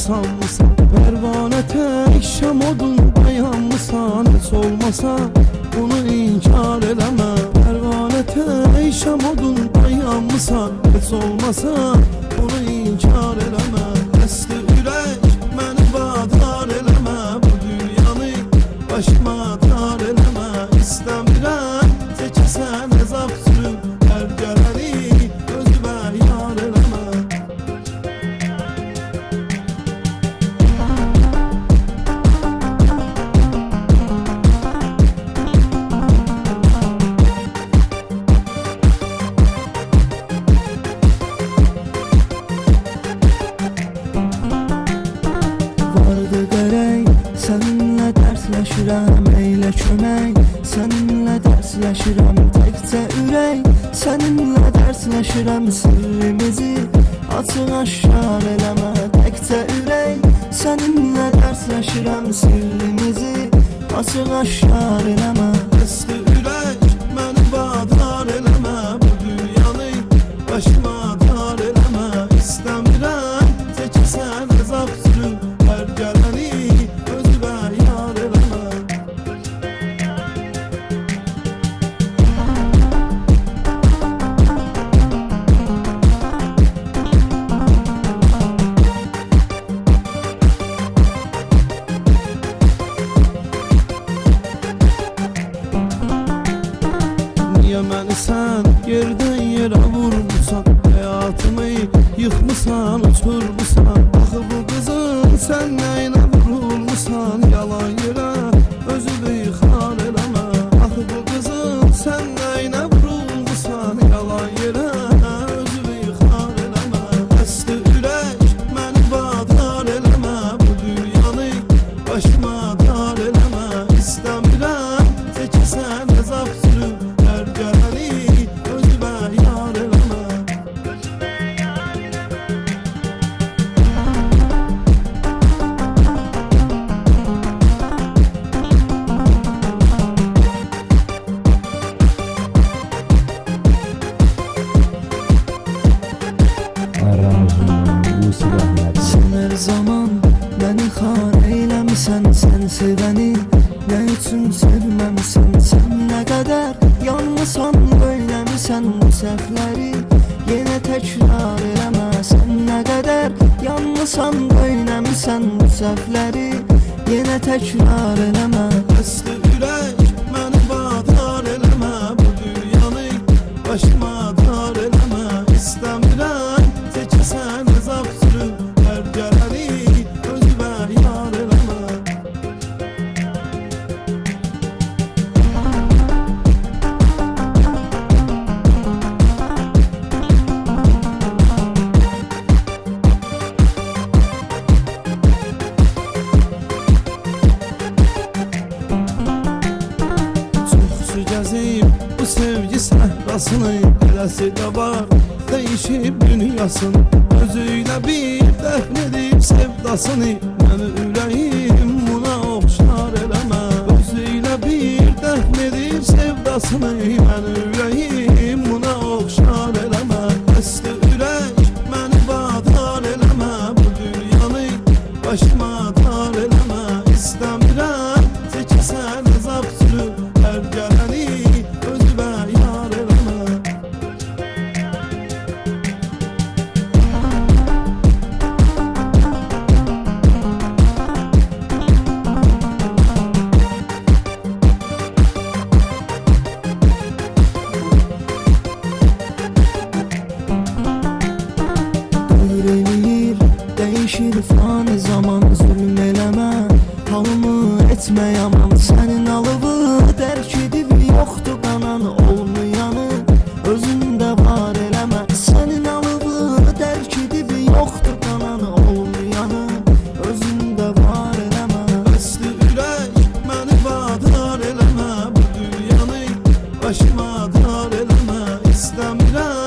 sanmısan? Pervane tek şam odunda yanmısan? Heç olmasa bunu inkar eləmə. Pervane tek şam odunda yanmısan? Heç olmasa bunu inkar eləmə. Dəsti ürək məni vadar eləmə, bu dünyanı başıma dar eləmə. İstəmirəm çəkəsən əzab sürüb hər gələni özümə yar eləmə. Vardı qərək səninlə dərsləşirəm, eylə kömək. Səninlə dərsləşirəm, təkcə ürək. Səninlə dərsləşirəm, sirrimizi açıq aşkar eləmə. Təkcə ürək, səninlə dərsləşirəm, sirrimizi açıq aşkar eləmə. Dəsti ürək məni vadar eləmə, bu dünyanı başıma dar eləmə. İstəmirəm çəkəsən əzab sürüb hər gələni özümə yar eləmə. Niyə məni sən yerdən yerə vurmusan? Həyatımı yıxmısan, uçurmusan. Axı bu qızın sən nəyinə vurulmusan? Yalan yerə özünü ixar eləmə. Axı bu qızın sən nəyinə vurulmusan? Yalan yerə özünü ixar eləmə. Dəsti ürək məni vadar eləmə, bu dünyanı başıma dar eləmə. İstəmirəm çəkəsən əzab sürüb hər gələni özümə yar eləmə. Sən hər zaman məni xar eyləmisən, sən sevəni nə üçün sevməmisən? Sən nə qədər yanmısan, böyləmisən bu səhvləri yenə təkrar eləmə. Sən nə qədər yanmısan, böyləmisən bu səhvləri yenə təkrar eləmə. Dəsti ürək məni vadar eləmə, bu dünyanı başıma dar eləmə. İstəmirəm çəkəsən əzab sürüb hər gələni özümə yar eləmə. Çoxsu gəzib bu sevgi səhrasını, eləsi də var dəyişib dünyasını. Özüylə bir dəfn edib sevdasını, məni ürəyim buna oxşar eləmə. Özüylə bir dəfn edib sevdasını, məni ürəyim buna oxşar eləmə. Dəsti ürək məni vadar eləmə, bu dünyanı başıma dar eləmə. İstəmirəm çəkəsən əzab sürüb hər gələni özümə yar eləmə. Dövr eləyir, dəyişir fani zaman, zülm eləmə, halımı etmə yaman. Sənin alıbı dərk edib yoxdur qanan olmayanı özündə var eləmə. Sənin alıbı dərk edib yoxdur qanan olmayanı özündə var eləmə. Dəsti ürək məni vadar eləmə, bu dünyanı başıma dar eləmə. İstəmirəm